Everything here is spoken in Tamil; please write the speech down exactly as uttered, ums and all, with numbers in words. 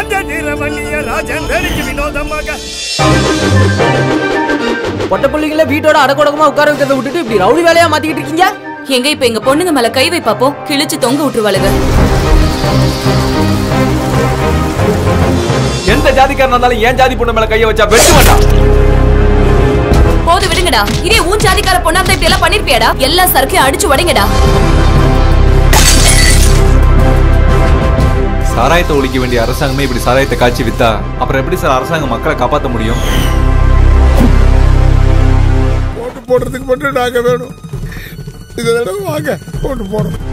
பொட்ட பிள்ளைங்கள வீட்டோட அடக்கொடக்கமா உட்கார வைக்கிறத விட்டுட்டு இப்படி ரவுடி வேலையா மாத்திக்கிட்டு இருக்கீங்க. எங்க இப்ப எங்க பொண்ணுங்க மேல கை வை பாப்போம், கிழிச்சு தொங்க விட்டுருவாளுங்க. எந்த ஜாதிக்காரனா இருந்தாலும் ஏன் ஜாதி பொண்ணு மேல கைய வச்சா வெட்டு வேண்டாம். போது விடுங்கடா. இதே ஊன் ஜாதிக்கார பொண்ணா இப்படி எல்லாம் பண்ணிருப்பியாடா? எல்லா சரக்கையும் அடிச்சு உடைங்கடா. சாராயத்தை ஒழிக்க வேண்டிய அரசாங்கமே இப்படி சாராயத்தை காய்ச்சி வித்தா அப்புறம் எப்படி சார் அரசாங்கம் மக்களை காப்பாற்ற முடியும்? போட்டு போடுறதுக்கு மட்டும் நாங்க வேணும். இதை வாங்க போட்டு போடுறோம்.